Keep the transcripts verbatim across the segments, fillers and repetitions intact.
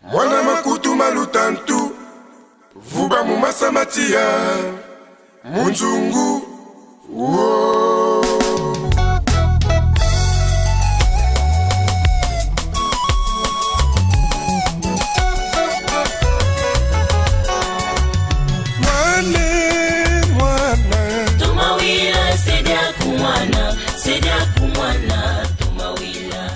Mwana makutu malutantu Vuba mumasa matia Munzungu Whoa. Mwane mwana Tumawila sedia kumwana Sedia kumwana Tumawila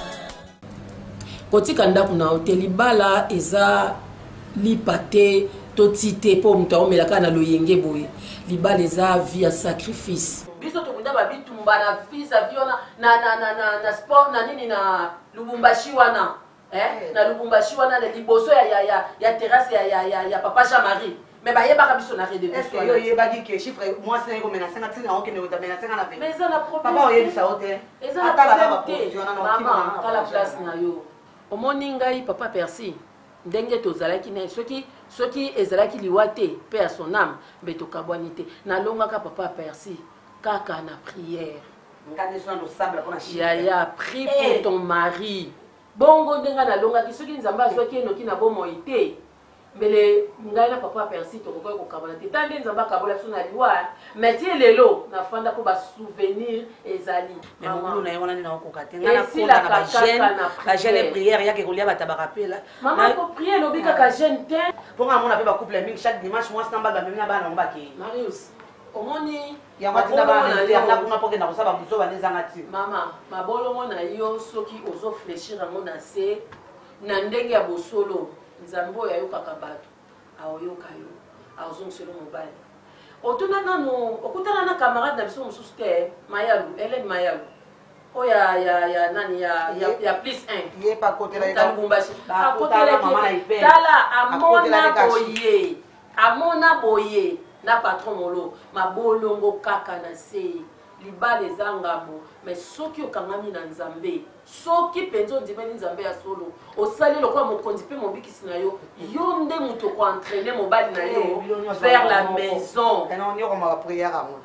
Kotika ndaku na hoteli bala eza lipate totite po mtu aomelaka na loyenge boye libala eza via sacrifice biso tokunda babitumba na visa viona na na na na na sport na nini na Lubumbashi wana eh na Lubumbashi wana na liboso ya ya ya, ya terrasse ya ya ya, ya papa Jean-Marie mais ba yeba biso na rede biso yo yeba di que chiffre moi c'est comme na cinquante na okene o tabena cinquante na vingt mais ça na problème papa oyebi sa hotel eza na problème maman kala place na yo omoni ngai papa Percy ndenge tozalaki na soki soki ezalaki liwate pe à son âme beto kabwanité na longaka papa Percy kaka na prière ngane so ndo sable pour na chiffre ya ya prie pour ton mari bongo ndenga na longaki soki nzamba soki enoki na bomo ite mbele ngai na papa Percy tokokoy ko kabana te tande nzamba kabola so na liwa mais tie lelo na fanda ko ba souvenir ezali maman na yona ni na ko katenga na ko na ba jeune ba jeune prière yake ko lia batabaka pela maman ko prier lobi kaka jeune te pour nga mona pe ba couple mingi chaque dimanche moi samba ba mena bana ngba ke Marius omoni ya matina bana ya na kuna poke na ko saba buso ba nezanga ti mama mabolo mona yo soki ozo fléchir ngo na se na ndenge ya bosolo nzambo ya yo kaka bato aoyoka yo azongiselo mobali otuna nano okutana na camarade na biso mosusu te Mayalu Hélène Mayalu oya ya ya nani ya ya, ya plus un ye pa kotela ya Lubumbashi akotela mama ipe tala amona boye amona boye na patron molo mabolongo kaka na se libale zangamo mais soki okangami na nzambe soki penzo ndimeni nzambe ya solo osali lokwa mokonzi pe mobikisi na yo yo nde muto ko entraîner mobali na yo vers la maison et non yoko ma prière à moi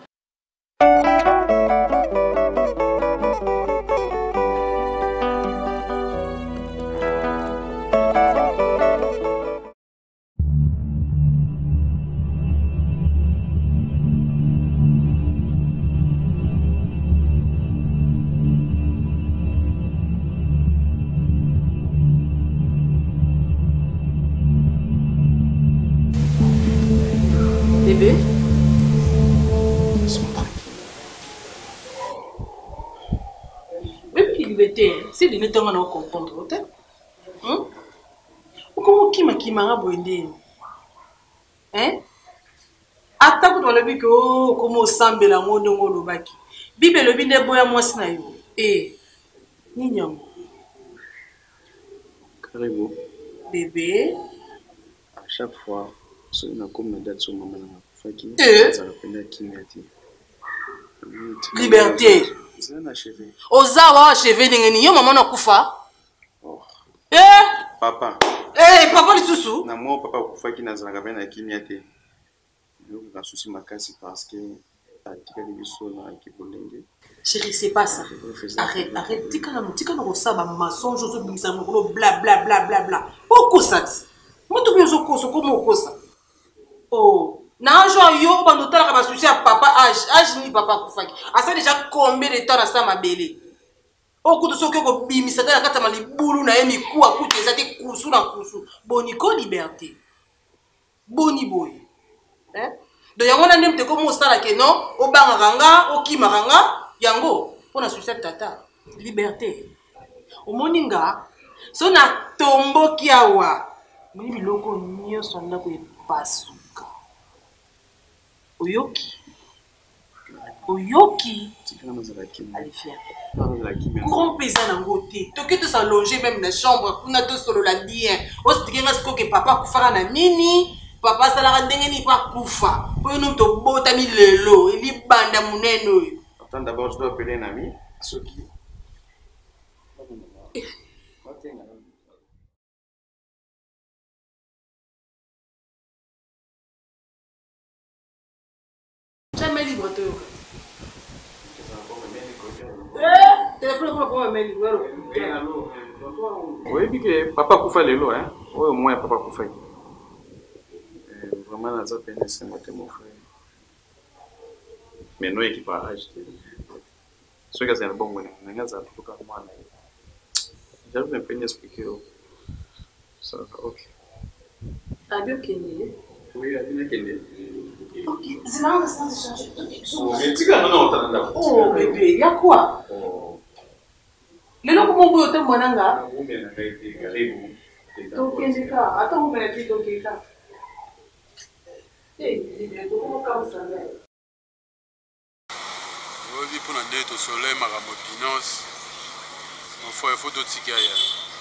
bébé même qu'il était c'est de ne pas comprendre hein comment qui m'a qui m'a abondé hein attaque dans le but que oh comment semble la monde ngolo baki bibe le binde boya mwasi na yo eh ni nyam Karibu bébé à chaque fois so na comme date so mama na faki Eh? ça rappelle kimati liberté zana cheve ozawa cheve ndengeni yo mama na kufa oh eh papa eh papa lisusu na mo papa kufaki na zana rappelle kimati yo na souci makasi parce que atika libiso na kibolenge chérie c'est pas ça arrête arrête tika na mutika na kosaba mensonge zo bimisa mokolo bla bla bla bla bla okosati moto biozo koso comme okosa oh na jo yo bando tala ka souci ya papa âge âge ni papa kufaki asa déjà combien de temps na sa mabele okuto soki ko bimisa tala kata malibulu na yemi ku akuti ezati kusu na kusu boni ko liberté boni boy hein do yango na ndemte ko mosala ke non obanga ranga okima ranga yango pona souci tata liberté omoninga so na tombo kiawa moni biloko nyonso ndako epasu Oyoki. Oyoki. Alifia. Courant paysan en beauté. Toki to s'allonger même dans la chambre. Kuna to solo la bien. Ositike nga siko ke papa kufara na nini. Papa sala ndenge ni pa kufa. Po no to bota mi lelo. Eli banda muneno. Attends d'abord je dois appeler un ami Soki. Jamais libre toi. Eh, téléphone pour me mettre libre. Oui, puis que papa kufa lelo hein. au moins papa kufa vraiment naza pene sengo te mon frère mais no équipage ce que c'est un bon moyen nga za tuka mwana j'arrive un peu à expliquer ça ok Abi okende oui abi kende ok zina ça changer oh mais tu quand non t'entends oh bébé y a quoi oh lelo ko mo boyo te mwananga on vient avec karibu tokende ka ata mo pene pi tokende ka eh bébé to ko ka usanga ozi mpona nde tosoleil makambo pinance mofo efo totika ya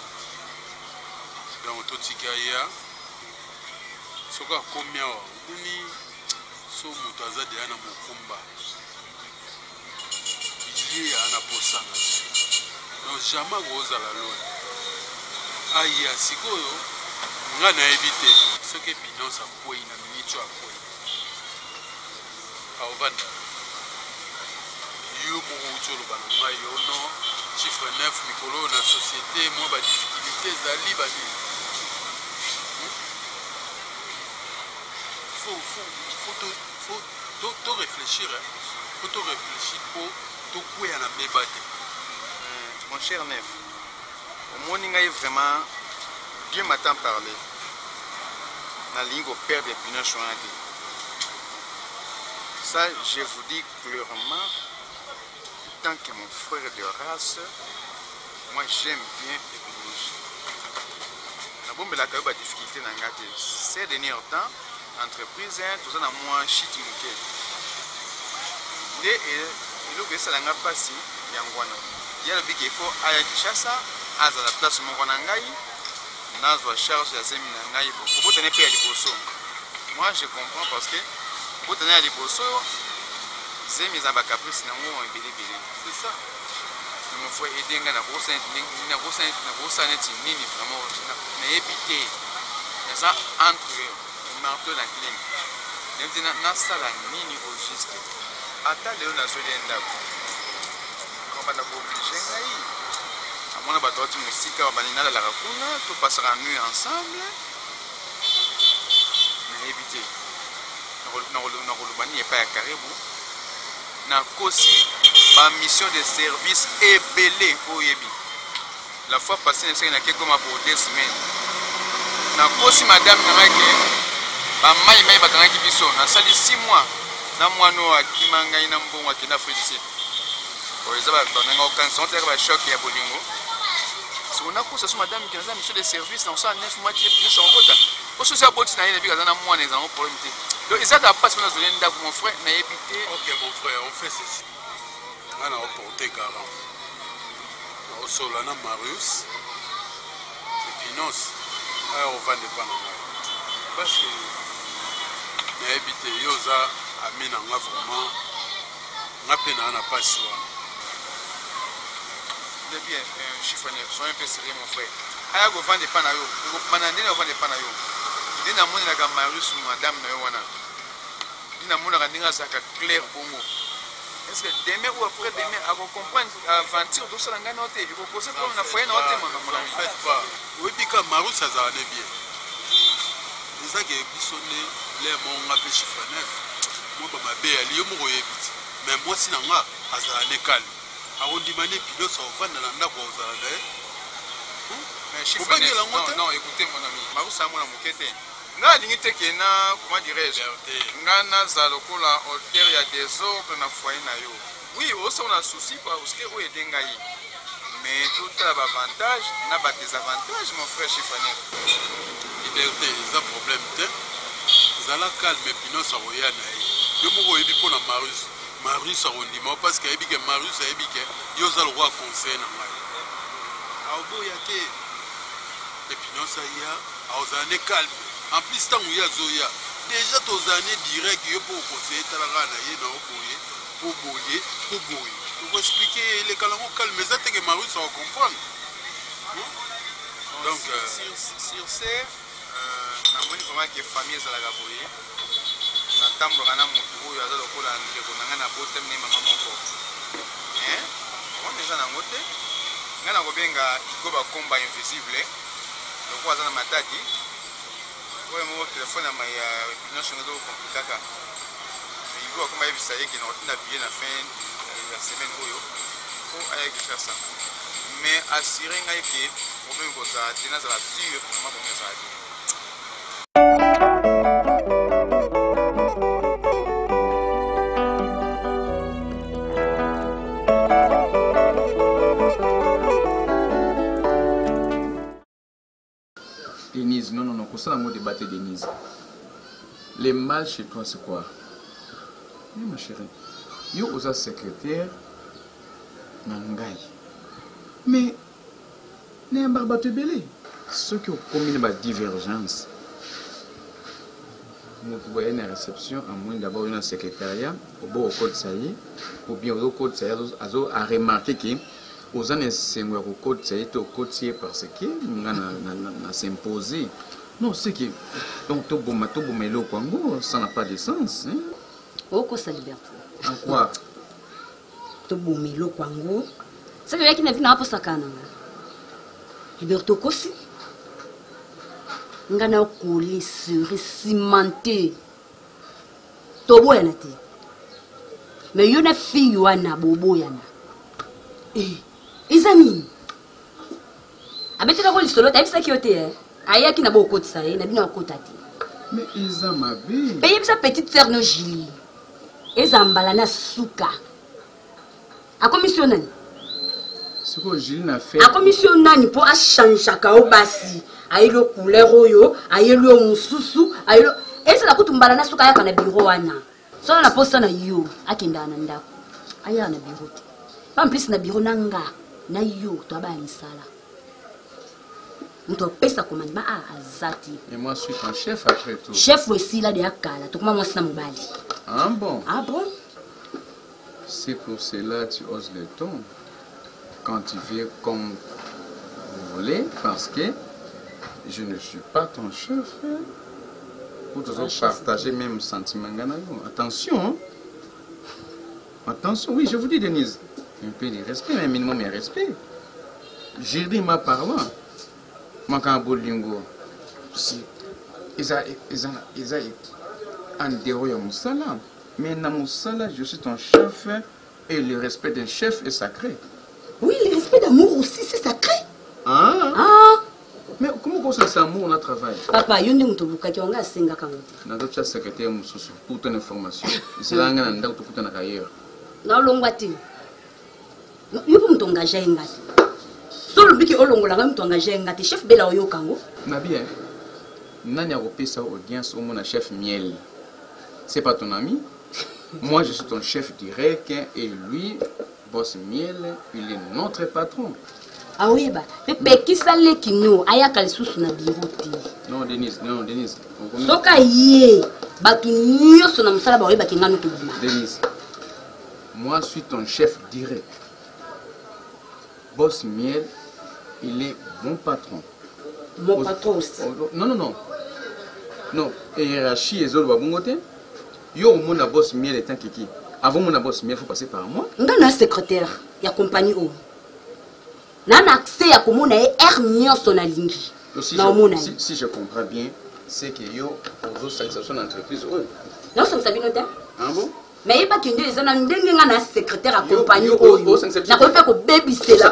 donc totika ya soki akomi awa omoni so moto aza deya na mokumba ye aa na posanga donc jamais akozala loin aya sikoyo nga nayebi te soki pinance akwei na miniti oyo akwei aovanda yo moko uti oloba na ngai yo no chiffre neuf mikolo na société mwa badifficulté ezali bani faut to réfléchir faut to réfléchir po tokweya na meba te mon cher Neuf omoni ngai vraiment bien m'attend parler na ligne au père des pinage wana te ça je vous dis clairement tant que mon frère de race, moi j'aime bien l'écologie. La bombe la caillou a difficulté dans gâté. Ces derniers temps, entreprise, tout ça dans moi shit mouké. Et il oublie ça dans la passe, yangwana. Il y a le big il faut aller chassa, à la place mon wanangai, nazo charge ya zemi nangai. Pour tenir payer les bossos. Moi je comprends parce que pour tenir les bossos. C'est mes caprices na ngo ebele bele c'est ça il faut aider nga na grosse na grosse na grosse net nini vraiment na éviter ça entre marteau la clé même na na sala nini au juste ata leo na zoli ndako ko bana ko obligé ngai amona bato tu musika ba banina la rakuna to passera nuit ensemble na éviter na na na bani e pa ya karibu na kosi ma mission de service ebelé oyebi la fois passée na na keko ma pour deux semaines na kosi madame na ngaki ba mai mai bakangaki biso na sali six mois na mwano akimanga ina mbongo akenda Afrique o ezaba bananga okanso te ba choc ya bolingo so na kosa so madame qui na mission de service na ça neuf mois qui est sur kota o so sa boti na ina bika na mwana ezango problème te. Donc, ils ont pas besoin de mon frère, mais éviter. Ok, mon frère, on fait ceci. On a porté garant. On solana Marius. Et puis, non, on va ne pas nous. Parce que, mais éviter, Yosa, Amina, on a vraiment. On a peine à la passion. C'est bien, chiffonnier, sois un peu sérieux, mon frère. Aya go vendre pas na yo. Manandine go vendre pas na yo. Dina moni na Marius madame na yo wana. Dina moni na ndinga saka clair bongo. Est-ce que demain ou après demain à comprendre aventure do ça ngana hote, il faut poser comme na foyer na hote mon ami. Faites pas. Oui bika Marius ça va aller bien. C'est ça que bisonné les mon appel chiffre neuf. Moi ba mabe ali yo mo yebiti. Mais moi sinanga azala ne calme. Arondimane pilote ça va na ndako ozala d'ailleurs. Mais chiffre non, non, écoutez mon ami, Marius a mon amokete. Nga lingite ke na, comment dirais-je? Nga na zalokola hôtel ya désordre na foyer na yo. Oui, aussi on a souci parce que o edenga yi. Mais tout a avantage, na ba désavantage mon frère chiffonnier. Liberté, c'est un problème te. Zala calme pino sa roya na yi. Yo mo yebi pona Marius. Marius a rondima parce que yebi ke Marius a yebi ke yo zal roi conseil na ngai. Aobo yake et puis non ça y a aux années calme en plus tant où y a zoya déjà aux années direct yo pour conseiller talaka na ye na oboye pour boyer pour boyer pour expliquer les calango calme mais ça te que Marius ça va comprendre donc euh, sur sur ce euh na moni vraiment que famille za la boyer na tambo kana mutu oyo azalo kola ndeko nanga na botem ne mama moko hein on déjà na ngote ngana ko benga iko ba combat invisible lokola aza na matadi oyo moko telefone ya nyonso ngo ezokomplikaka igo akoma yebisa ye ke na kotinda billet na fin ya semaine oyo po aya kinshasa mais assure ngai ke problème kozala te nazala sûr vraiment problème ezala te. Denise, non, non, non, ça, on débat Denise. Le mal chez toi, c'est quoi? Oui, ma chérie. Yo, osa secrétaire, nangai. Mais, n'est un barba te belé. Ceux qui ont commis une divergence. Vous voyez une réception, à moins d'abord une secrétariat, au beau au code ça y est, ou bien au code ça y est, à remarquer que. Aux années cinquante, au code c'est au code c'est parce que on a s'imposé. Non, c'est que donc tout bon, tout bon, mais le Congo, ça n'a pas de sens. Hein? Au quoi ça liberté? En quoi? Tout bon, mais le Congo, ça veut dire qu'il n'a vu n'a pas sa canne. Liberté aussi. On a collé sur cimenté. Tout bon, y'en a été. Mais y'en a fille y'en a bobo y'en a. Eh. Izani. Abete na ko lisolo ta bisa kiote eh. Aya ki na bo koti sa eh na bina ko tati. Mais Isa ma belle. Paye bisa petite sœur no Julie. Eza mbala na suka. A commission nani? Ce que Julie n'a fait. A commission nani po a changer ka o basi. Ayi lo couleur oyo, ayi lo mususu, ayi lo eza la kutumbala na suka ya kana biro wana. So na posta na yo akenda na ndako. Aya na biro te. En plus na biro nanga. Na yo to aba misala mto pesa commandement a azati et moi je suis ton chef après tout chef aussi là de akala to kuma mwasi na mobali ah bon ah bon c'est pour cela tu oses le ton quand tu viens comme vous voulez parce que je ne suis pas ton chef pour toujours partager même sentiment attention hein? Attention oui je vous dis Denise un peu de respect, un minimum de respect. J'ai dit ma parole. Ma cambolingo. Si. Ils ont ils ont en dehors de mon salam. Mais dans mon salam, je suis ton chef et le respect d'un chef est sacré. Oui, le respect d'amour aussi, c'est sacré. Ah. Ah. Mais comment ça c'est amour on a travaillé? Papa, yondi mutobuka ki wanga senga kangote. Na d'autres secrétaire mususu pour ton information. C'est là ngana ndako tukuta na ailleurs. Na longwati. Yo pour m'engager ngati. Solo biki olongola ngam t'engager ngati chef bela oyo kango. Na bien. Nani a repé sa audience au mon chef Miel. C'est pas ton ami? Moi je suis ton chef direct et lui boss Miel, il est notre patron. Ah oui ba. Pepe ki sale kino ayaka lisusu na birote. Non Denise, non Denise. Soka ye batu nyoso na musala ba oyi baki ngano to bima. Denise. Moi je suis ton chef direct. Boss Miel, il est mon patron. Mon patron aussi. Non, non, non. Non, et hiérarchie et autres, yo, mon boss Miel est un kiki. Avant mon boss Miel, il faut passer par moi. On a un secrétaire, il y a compagnie où. On a accès à comment on a hernié son alingi. Si, si, si je comprends bien, c'est que yo, aux autres organisations d'entreprise, oui. Non, ça me savait noter. Ah bon? Mais il n'y a pas qu'une des gens qui ont un secrétaire à compagnie. Je ne peux pas que baby c'est là.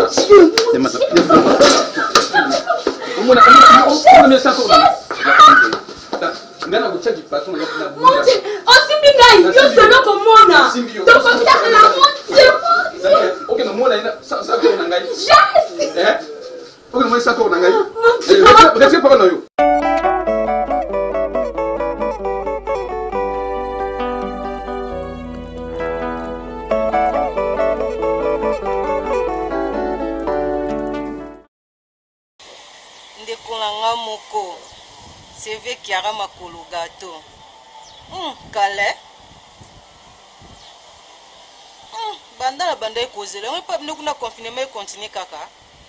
C V Kiara Makolo gâteau. Hum, calais. Hum, banda la banda est causée. On ne peut pas venir confiner mais continuer kaka.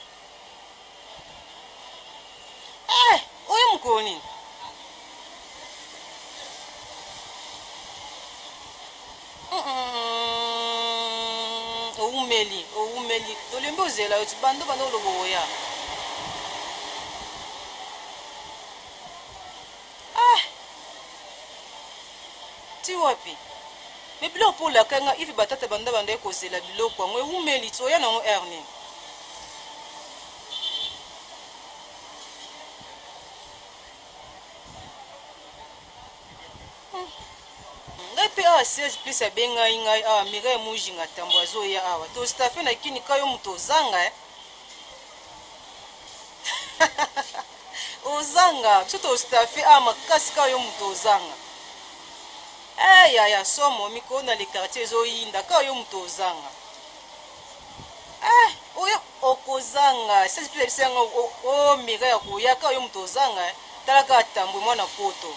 Eh, où est mon coni? Hum, où meli, où meli. Tolembo zela, tu bando bando le boya. ti wapi me biloko mpo olaka nga ifi batata banda banda ekozela biloko yango ewumeli ti oya nango aire nini ngai mpe awa seize plus abengai ngai awa mira emojinga tambo azoya awa tostafe na kini ka yo moto ozanga e ozanga biso tostafe awa makasi ka yo moto ozanga eyaya somo mikolo na le quartier ezoyinda ka yo moto ozanga oyo okozanga seize plus abisanga o mira ya koya ka yo moto ozanga talaka atambwe mwana poto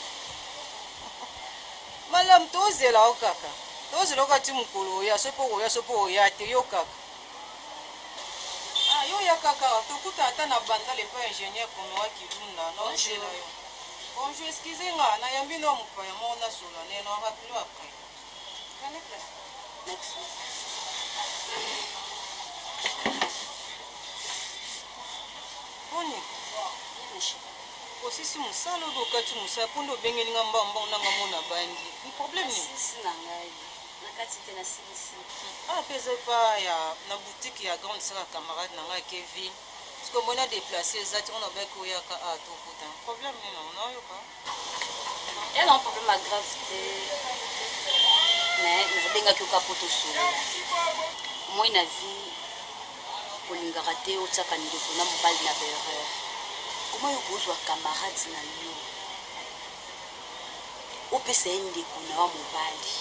malam tozela o kaka tozela okati mokolo oya so mpo oya so mpo oya te yo kaka yo ya kaka tokuta ata na banda lepo ingénieur komewa kilunda nozela yo bonjour excusez nga nayambi no mopaya moko nasola neno rapilo après merci boni osisi mosala oyo okati mosala mpo nde obengeli nga mbambongo nanga mona bandi problème mpe eza epa na boutique ya grande sara camarade na ngai Kevin parceke omoni adeplace eza ti ona obaki oyaka a tokuta problème nini nango nayoka eza problème agrave te mais nazabengaki oka po tosolola moi na vie kolingaka te otiaka ndeko na mobali na berreur comment okozwa camarade na yo opesa ye ndeko na wa mobali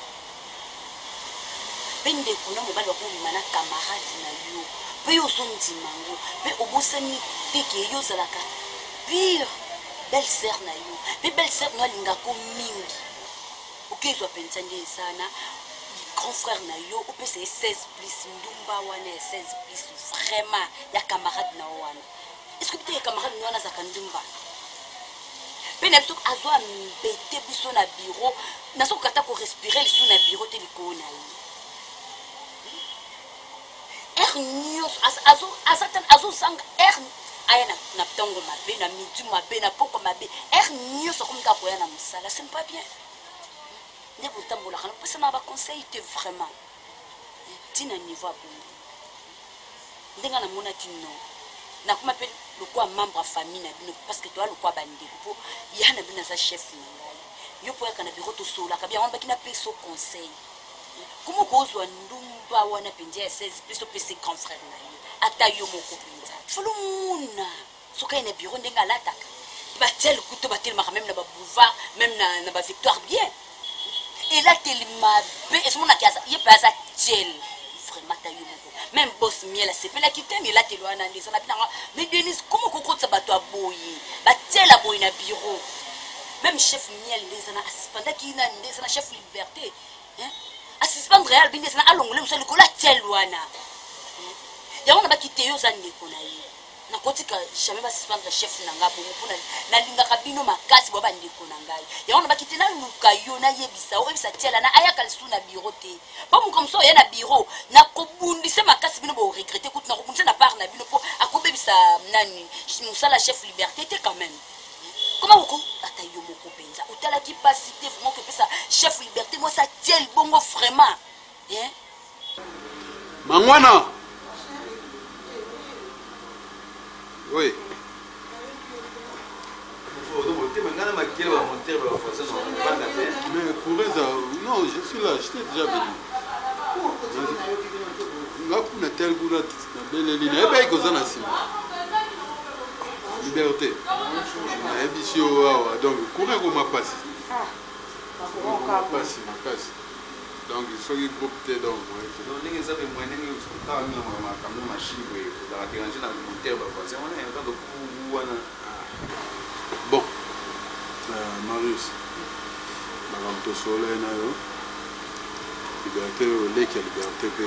mpe ndeko na mobali bakobima na camarade na yo mpe yo ozondima ngo mpe obosani teke yo ozalaka pire belle sœur na yo mpe belle sœur no alingako mingi okezwa mpenza nde ezana grand frère na yo opesa ye seize plus ndumba wana ya seize plus vraiment ya camarade na yo wana est-ce que tu es camarade nous na zakandumba pe na biso azwa mbete biso na bureau na so kata ko respirer biso na bureau te likona yi er news azo azatan azo sang er aya na na tongo mabe na midi mabe na poko mabe er news comme ka koya na musala c'est pas bien ne vous tambola kana parce na ba conseil te vraiment tina niveau bon ndenga na mona kino na kuma pe le quoi membre famille na bino parce que toi le quoi bandi po ya na bina sa chef na ngai yo po ya kana biro to sola ka bien on ba kina pe so conseil comment kozwa ndumba wana pendia seize plus pe ses grand frère na yo ata yo moko pendia fulu muna so ka ina biro ndenga lataka ba tel kuto ba tel ma même na ba boulevard même na na ba victoire bien et là tellement be et ce mon akiasa ye pa sa tel vraiment ta yo moko même boss miela sepela kitemi la telo ana ndisa na pinanga mais Denise comment kokotsa bato aboyi batela boyi na bureau même chef miel ndisa na assistant ki na ndisa na chef liberté hein assistant réel bindisa na alongole musali ko la telo ana ya ona bakite yo za ndeko na ye na kotika jamais ba assistant chef na ngabo mpona na linga kabino makasi bo ba ndeko na ngai ya ona bakite na luka yo na yebisa o yebisa tela na aya kalisu na bureau te ba mu comme ça ya na bureau na kobundisa makasi bino bo regretter kuti na kobundisa na part na bino po akobebisa nani musala chef liberté te quand même comment vous ata yo moko penza utala ki pasité vraiment que pesa chef liberté moi ça tient bongo vraiment hein mangwana oui. Mais pour ça, non, je suis là, je t'ai déjà venu. Là, pour ne tel goût, la belle ligne, et bien, il y a liberté. Et puis, donc, courez comme ma passe. Ma passe, ma passe. Donc, il faut qu'il groupe tes dons. Donc, les gens qui ont des bon, Marius, madame Tosola, liberté, l'équipe liberté.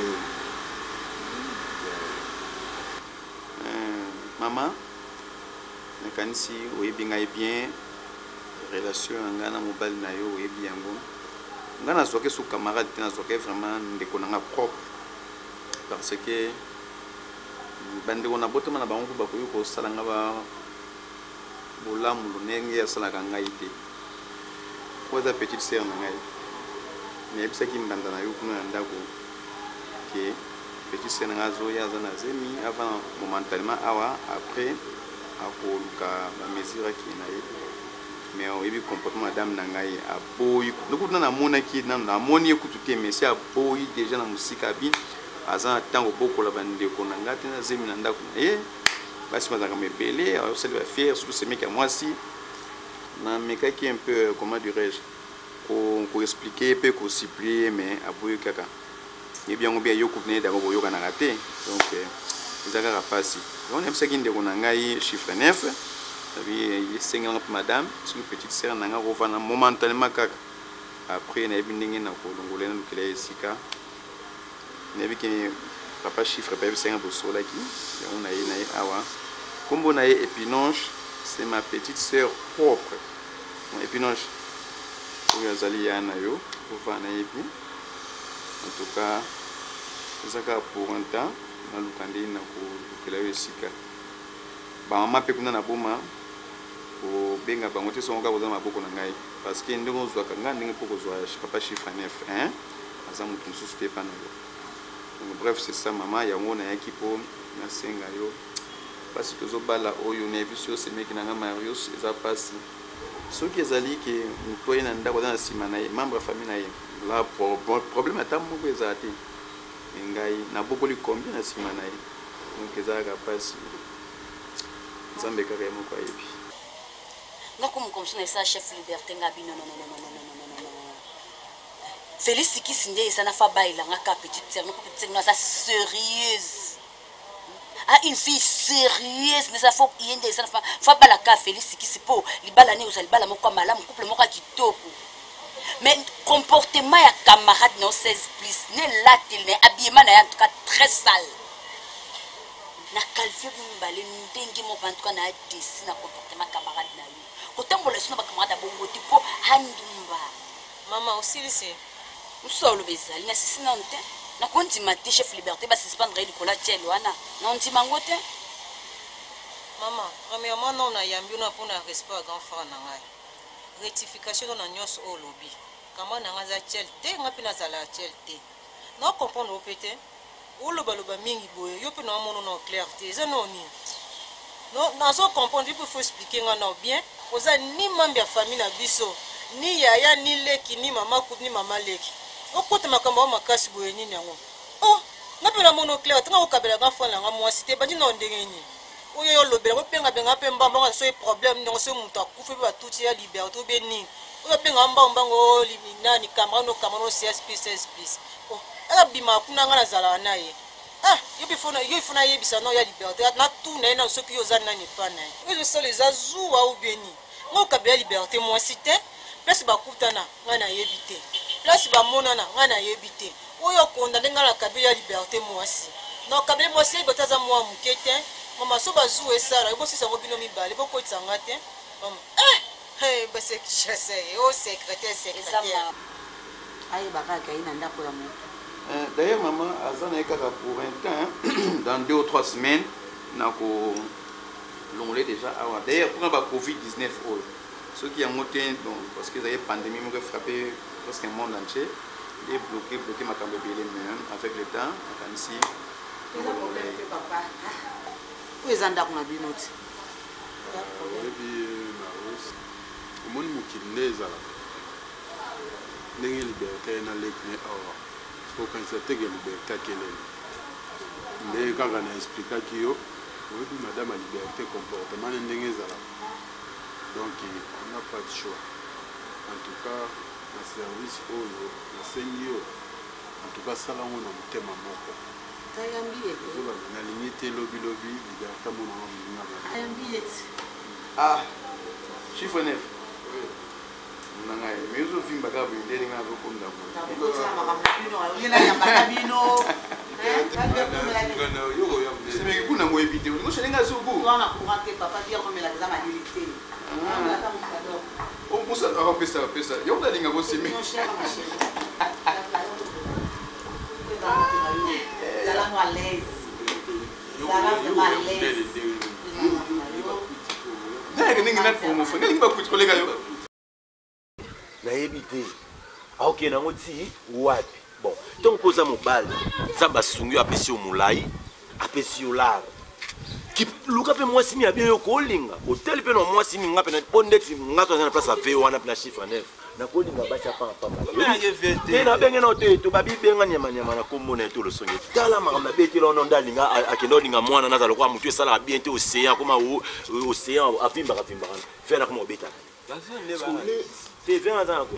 Maman, nakanisi oyebi ngai bien relation ngana mobali na yo oyebi yango ngana soke sous camarade te nazoke vraiment ndeko nanga propre parce que bandeko na botema na bango bakoyi kosala nga ba bolamu ndenge yasalaka ngai te Quoi za petite sœur na ngai. Mais bisa ki mbanda na yo kuna ndako. Que petite sœur na zo ya za na zemi avant momentalement awa après akoluka ba mesure ki na ye. Mais on ebi comportement madame na ngai a boyi. Donc na mona ki na na moni ekutu te mais c'est a boyi déjà na musika bi. Aza tango boko la bande ko na ngati na zemi na ndako. Eh basi mazanga mebele, alors ça va faire surtout ces mecs à moi si na meka qui un peu comment dirais-je ko ko expliquer peu ko supplier mais a boyi kaka. Et bien on bien yo ko venir d'abord yo kana raté. Donc ezaka rapasi. On aime ça qui ndeko na ngai chiffre neuf. Il est cinquante madame, c'est une petite sœur nanga rovana momentanément kaka. Après na ebi ndenge na ko longolena lukela esika. Na ebi ke papa chiffre pa cinquante bosola ki. On a na awa. Kombo na Épinonge, c'est ma petite sœur propre. Mon Épinonge. Pour yazali yana yo, rovana ebi. En tout cas, ezaka pour un temps na lukande na ko lukela esika. Ba mama pe kuna na boma o benga bango te songa koza maboko na ngai parce que ndenge ozwa kanga ndenge poko zwa papa chiffre neuf hein aza mutu mususu te pa na yo. Donc bref c'est ça mama yango na yaki po na senga yo parce que tozobala oyo na visio semeki na nga Marius eza pasi soki ezali ke mutu ye na ndako na sima na ye membre ya famille na ye la problème ata moko eza te ngai na bokoli combien na sima na ye donc ezalaka pasi Zambé carrément quoi et puis. Non comme comme ça ça chef liberté ngabi non non non non non non non non. Félix qui sinde ça na fa baila ngaka petite sœur non petite sœur ça sérieuse. Ah une fille sérieuse mais ça faut yende ça fa fa bala ka Félix qui c'est pour libala ne uzali bala moko mala couple moko kitoko. Mais comportement ya camarade non seize plus ne latil ne habillement na en tout cas très sale. Na calfie mbale ndenge mo bantuka na desi na comportement camarade na yo kotambola sino ba camarade bongo tipo handumba mama osilisi usolo bezali na sisi na nte na konti mate chef liberté ba suspendre il kola tchelo wana na nti mangote mama premièrement non na yambi na pona respect grand frère na ngai rectification na nyos o lobby kama na ngaza chelte ngapi na zala chelte na comprendre opete Olo baloba mingi boye yo pe na mono na clarté ça non ni non na so comprendre il faut expliquer ngana bien oza ni membre ya famille na biso ni yaya ni leki ni mama ku ni mama leki okota makamba makasi boye nini yango oh na pe na mono clarté nga okabela ga fona nga mwasi te bandi na ndenge ni oyo yo lobela ko penga benga pe mbamba nga so problème ngo so muta kufe ba tuti ya liberté be ni oyo penga mbamba ngo nani kamano kamano C S P C S P oh ala bima kuna ngana zala naye ah yo bifona yo ifona yebisa no ya liberté na tout na na soki yo zana ni pa na yo so les azua ou beni ngo kabela liberté moi cité place ba kutana ngana yebite place ba monana ngana yebite oyo konda ngala kabela liberté moi si no kabela moi si botaza moi mukete mama so bazu esara yo bosisa ngo bino mibale boko tsanga te mama eh hey base ki chasse o secrétaire secrétaire ayi bakaka ina ndako ya moto. D'ailleurs, maman, Azana est pour un temps, dans deux ou trois semaines, on l'a déjà. D'ailleurs, pour la Covid dix-neuf, ceux qui ont monté, parce que la pandémie a frappé presque le monde entier, il est bloqué, bloqué ma cambe avec le temps, ici. Quel est le problème que papa? Où est Zanda qu'on a bien noté? Mon mukinde zala. Nengi liberté na lekne awa. Faut constater que liberté kelele. Mais quand on explique que yo, oui madame a liberté comportement nengi zala. Donc on n'a pas de choix. En tout cas, le service oyo, la sengio. En tout cas ça là on a mutema moko. Tayambiye. Na limite lobby lobby liberté mon na. Tayambiye. Ah, chiffre neuf. Nangai, mais je filme bagarre bien des gars comme ça. C'est mais vous n'avez évité. Nous sommes les sous vous. On a courante papa dire comme la examen d'habilité. On peut ça, on peut ça, on peut ça. Yo la linga vous c'est mais. Salam à l'aise. Salam à l'aise. nayebi te aoke nango ti wapi bon ntongo mpo oza mobali nzambe asungi yo apesi yo molai apesi yo lara luka mpe mwasi mi abie yo kolinga oteli mpe na mwasi mi nga mpe mpo ndeti nga to aza na place ave wana mpe na chiffre neuf nakolinga basi apapapate nabenge na ote to babibenga nyamanyama na kombo na ye to losonge tala makambo abeteli ono nde alinga akende olinga mwana naza lokola motu esalaka bien te océan akoma océan avimbaka vimbaka fe nakoma obetaka te ve aza nako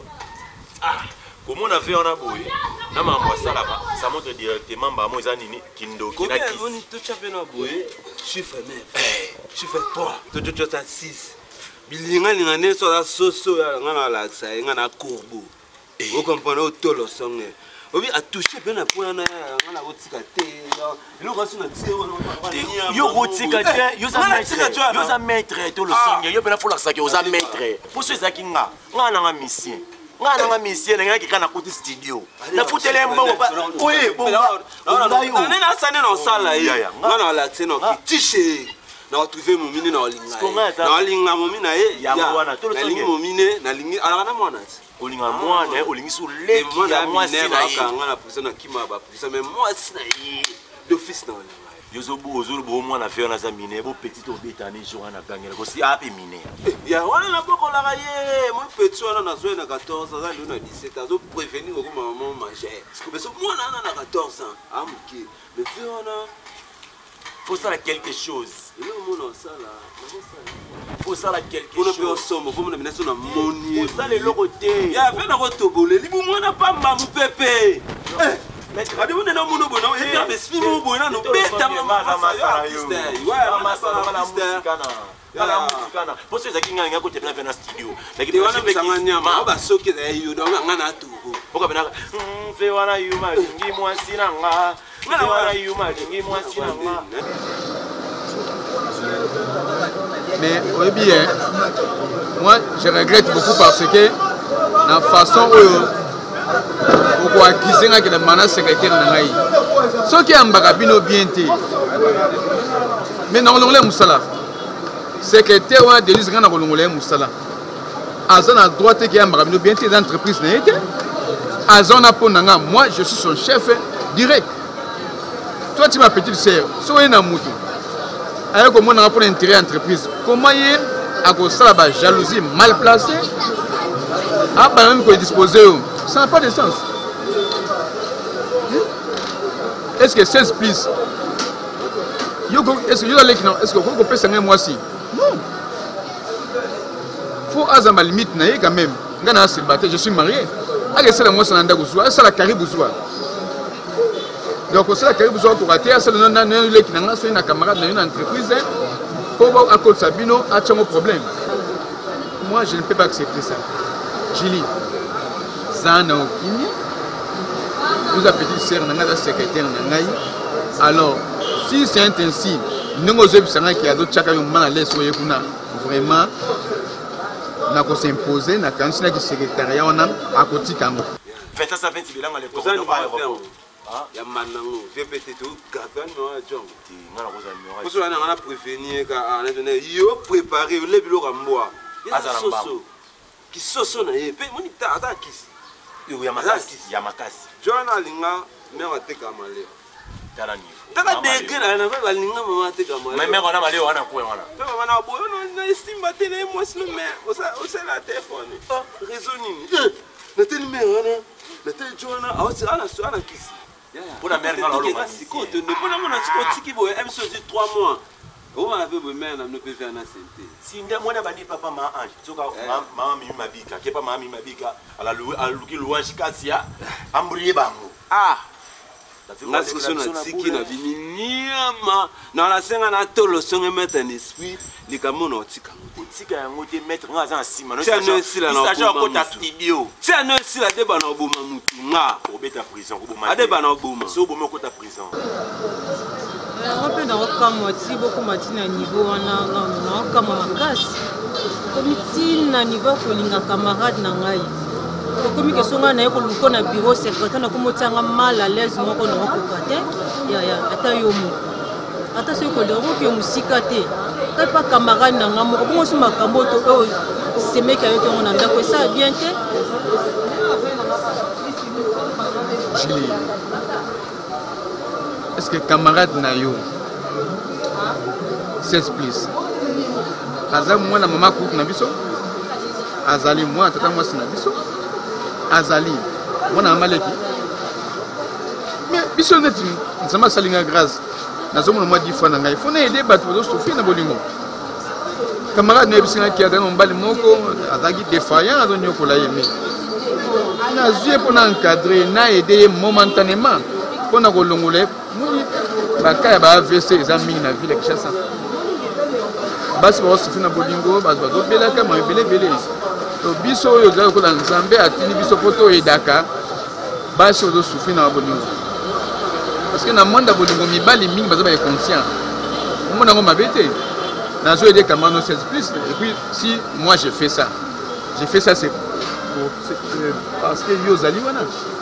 komona ve wana boye na makambo asalaka ça montre directement mbamo eza nini kindoki na kisi chiffre neuf chiffre trois tototo six bilinga linga neso la soso ya ngana la sa ngana corbeau vous comprenez au tolo songe obi a touché bien na point na ngana otika te lo ka suna tie yo otika te yo za maître yo za maître to lo songe yo bena fola saki yo za maître pour ceux qui nga ngana nga mission ngana nga mission nga ki kana côté studio na futele mbongo oye bon na na sana na sala yi ngana la tino ki tiché na retrouver mon mine na olinga na olinga mon mine ye ya mwana to lo songe na mine na lingi ala na mwana olinga mwana olingi sur le mwana mwasi na ye ngana pusa na kima ba pusa mais mwasi na ye d'office na olinga yozo bo ozo bo mwana fe na za mine bo petit obetani jour na gangela ko si ape mine ya wana na boko la ye mon petit wana na zo na quatorze ans na dix-sept ans zo prévenir ko maman manger mais so mwana na quatorze ans amki mais fe wana faut ça quelque chose il est mon ça là faut ça quelque chose on peut ensemble faut me mettre na moni faut ça le lokoté ya fe na ko tobole li bu mwana pa mamu pepe mais adi wona na muno bona e ya besfi mo bona no beta mama masa yo wa masa na musikana ala musikana poso ezaki nganga ko tepela vena studio lakini wana msanganya ma ba soke za yo do ngana tuko boka bena mfe wana yuma ngi mwasi na nga mfe wana yuma ngi mwasi na nga mais oui bien moi je regrette beaucoup parce que la façon où pourquoi akisenga ke na mana secrétaire na ngai soki ambaka bino bien te mais na ngolongole musala secrétaire wa Denis ngana ngolongole musala azana droite ke ambaka bino bien te d'entreprise na été azona ponanga moi je suis son chef direct toi tu ma petite sœur so ena mutu ayo ko mona pour intérêt entreprise comment y a ko sala ba jalousie mal placée ah bah même ko disposer ça n'a pas de sens. Est-ce que seize plus est-ce que vous allez est-ce que vous pouvez s'engager moi aussi? Non. Faut avoir ma limite quand même. Je suis marié. C'est la moi c'est la c'est la caribou soir. Donc c'est la caribou soir pour rater c'est le nom d'un qui n'a pas une camarade dans une entreprise pour voir à cause Sabino a un problème. Moi je ne peux pas accepter ça. Julie. Nous avons petite sœur, nous avons secrétaire. Alors, si c'est intensif, nous avons qui a d'autres chacun à l'aise vraiment, nous avons s'imposer, nous avons un secrétariat à côté de nous. Faites ça, ça fait un peu de temps. Il y a maintenant, je vais peut-être garder un job. Parce qu'on a prévenu, on a donné, il faut préparer le bureau à moi. Il y a des choses qui sont sur les pays, on est à la kiss. Il y a makasi, il y a makasi. Joana linga, mais on a été camalé. T'as la niveau. T'as la dégueule, on a fait la linga, maman a été camalé. Mais on a malé, on a quoi, on a. Mais on a beau, on a estimé ma télé, moi c'est le maire, on sait la téléphone. Oh, raisonning. La télé maire, on a, la télé Joana, on a, on a kiss. Pour la mère, on a l'eau. C'est quoi, tu ne peux pas me dire qu'il faut M sur trois mois. On va faire le maire, on ne peut faire un santé. Si on a dit papa m'a ange, tu vois, maman m'a bika, qui est pas maman m'a bika, à la louer, à louer louange cassia, ambrier bango. Ah! La solution a dit qu'il a venu niama. Dans la scène, on a tout le son et mettre un esprit, les camons ont tika. Tika a monté mettre un en ciment. C'est un aussi la studio. C'est un aussi la débat dans Bouma Moutou. Pour mettre à prison. À débat dans Bouma. C'est au Bouma côté prison. On peut dans le cas moitié beaucoup matin à niveau on a on a comme ma casse. Comité na niveau kolinga camarade na ngai. Comme que songa na ko luko na bureau secrétaire na ko motanga mal à l'aise moko na ko kate. Ya ya ata yo mu. Ata se ko le ro ke musika te. kaka pa camarade na nga moko bongo so makambo to oyo semeki ayoki yango na ndako esala bien te. Julie, est-ce que camarade na yo seize plus aza mwana mama kuku na biso azali mwana tata mwasi na biso azali mwana amaleki mais biso neti nzambe asalinga grâce nazomona mwa dix fois na ngai fona aide bato bazosofri na bolingo camarade na yebisingaki azali na mobali moko azalaki défaillant azonyokola ye mais nazwi ye mpona encadre na aide ye momentanément mpona kolongola ye moni baka ya ba A V C eza mingi na ville ya Kinshasa basi bazosofri na bolingo bato bazobelaka ma ebelebele to biso oyo ozali kokola nzambe atindi biso mpo toyedaka basi bazosofri na bolingo parce que na monde ya bolingo mibali mingi baza baye conscient omona yango mabe te nazo aider camarade no seize plus et puis si moi je fais ça j'ai fait ça c'est pour parce que yo ozali wana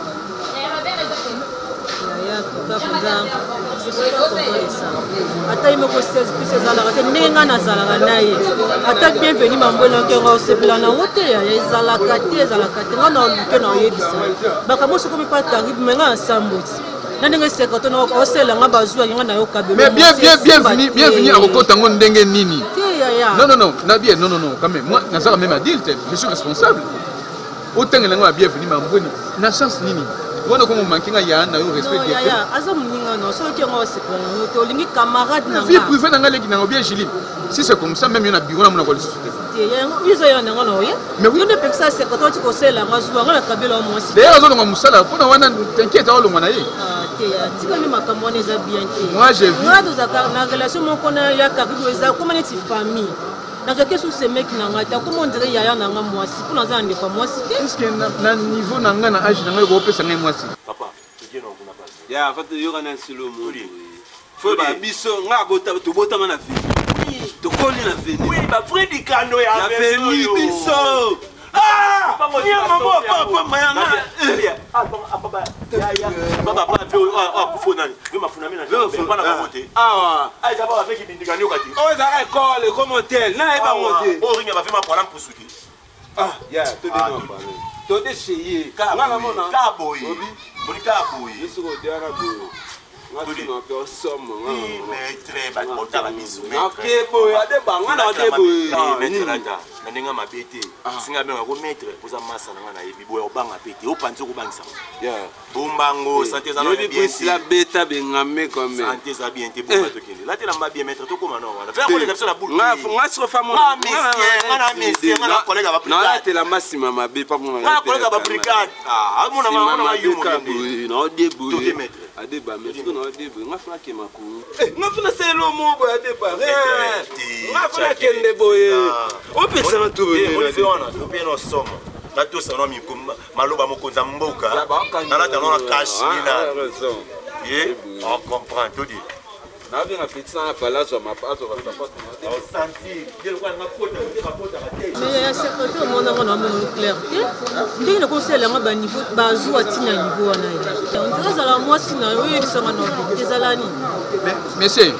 ata imoko seize plus ezalaka te ndenge ngai nazalaka na ye ata bienveni mambolaki yango osepela nango te ezalaka te ezalaka te ngai na oluke na oyebisa bakambo sokomi pa taribe me ngai nasamboti na ndenge sekreto na oselanga bazwaki ngai na yo kabelo mais bien bien bienvenu bienvenu akokota ngo ndenge nini non non non na bien non non non quand même moi nazala même adulte je suis responsable otangela ngo bienvenu mamboni na chance nini wana ko manki nga ya na yo respect de ya aza muninga no so ke ngo sepela no to lingi camarade na vie privée na nga leki na bien Julie si c'est comme ça même yo na bureau na mona ko lisute ya izo ya na ngolo ye mais oui ne peut ça c'est quand tu ko sela nga zuwa nga kabela o mwasi d'ailleurs zo ngo musala pona wana t'inquiète o longa na ye ah te ya tika ni makambo ne za bien te moi j'ai vu moi dans na relation mon kona ya karibu eza comme une famille dans quelque chose ce mec na ngata comment on dirait yaya na nga mwasi pour naza ndeko mwasi est-ce que na niveau na nga na âge na nga ko pesa ngai mwasi papa tujeno kuna pasi ya fata yo kana silo mo fo ba biso nga bota to bota na fini to koli na fini oui ba Freddy Kano ya fini biso ah ni mama papa mayanga ah papa ya ya papa papa tu ah kufuna ni yo mafuna mina je pas na monter ah ah ça va avec bindikani okati oh ça école comme hôtel na eba monter oh ringa ba fait ma problème pour souki ah ya to de no ba to de cheye nga na mona ka boy boni ka boy yesu ko diara bo nga tu no pe osomo nga mais très ba mota ba bisu mais OK boy ade ba nga na ade boy mais trata na ninga mabete singa benga ko mettre poza masa nga na yebi boy obanga pete opanzi ko bangisa ya bombango santé za no bien si la beta bengame comme santé za bien te bomba to kindi la te na bien mettre to koma no wala faire ko les la boule nga nga so famo nga monsieur nga na monsieur nga na collègue ba brigade na te la massima mabe pa mo nga collègue ba brigade ah mo na mo na yumo no debu to te mettre ade ba mais to no debu nga funa ke maku nga funa selo mo boy ade ba nga funa kende boy o pesa na to boy fe wana to pe no somo na to sa no mi maloba mokonza mboka na la tano na kashina ye on comprend tout dit na bien petit na palace ma passe va pas on sentir je vois na photo ma photo mais c'est que tout le monde a un clair ndenge na conseil nga ba niveau ba zuwa tina niveau wana ye on dirait ça la moi sina yo yebisa ngano ezalani monsieur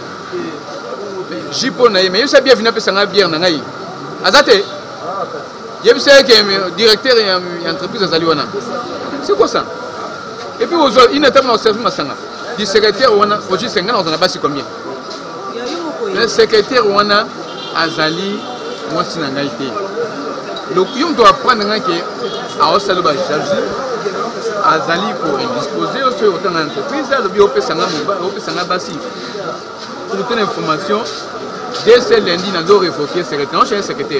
jipo na ye mais yo sa bien vina pesa nga bière na ngai azate yebisa ke directeur ya entreprise azali wana c'est quoi ça et puis aux une étape na service masanga du secrétaire wana oji senga na ozana basi combien le secrétaire wana azali mwasi na ngai te donc yo doit apprendre nga ke a osalo ba jalousie azali ko indisposer au sur autant d'entreprise alobi opesa nga moba opesa nga basi pour toute information dès ce lundi nazo révoquer secrétaire non chez secrétaire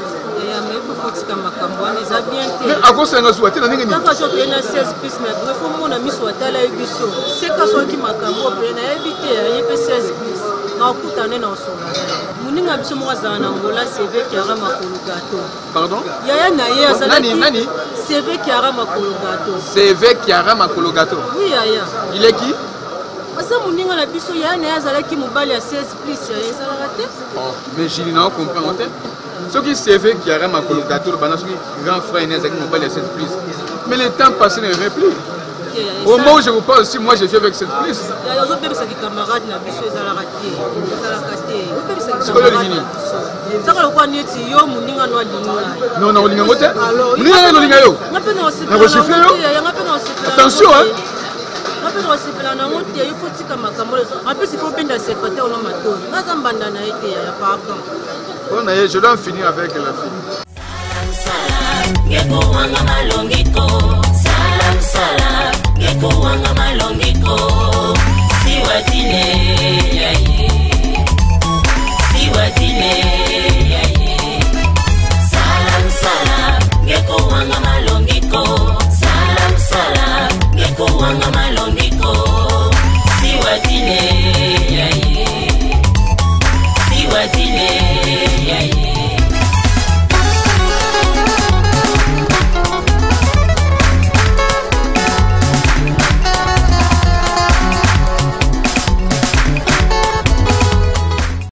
mais à cause de nous souhaiter n'importe quoi. Quand je viens à seize plus mais bref au monde a mis sur telle émission. C'est quand on qui m'a cambo bien éviter il peut seize plus. Na okutane na osonga. Muninga biso mo za na ngola C V qui ara makolo gato. Pardon? Yaya na ye azali. Nani nani? C V qui ara makolo gato. C V qui ara makolo gato. Oui yaya. Il est qui? Asa muninga na biso yaya na azali ki mobali ya seize plus yaya ça la raté. Oh, mais je n'en comprends pas. Ce qui C V qui a ma cologateur, grand frère Inès avec mon père les sept plus. Mais le temps passé ne revient plus. Au moment où je vous parle aussi, moi je suis avec cette plus. sikoyo lingini saka lokwa neti yo muninga no alinga non non olinga ngote muninga no linga yo na kosifle yo attention hein ngape no sipela na ngote yo kotika makambo ngape sifo benda secrétaire no matoni ngaza mbanda na ete ya papa on a je dois finir avec la fille Geko wanga malongiko salam salam Geko wanga malongiko siwatile yaye siwatile yaye salam salam Geko wanga malongiko salam salam Geko wanga malongiko siwatile yaye siwatile yaye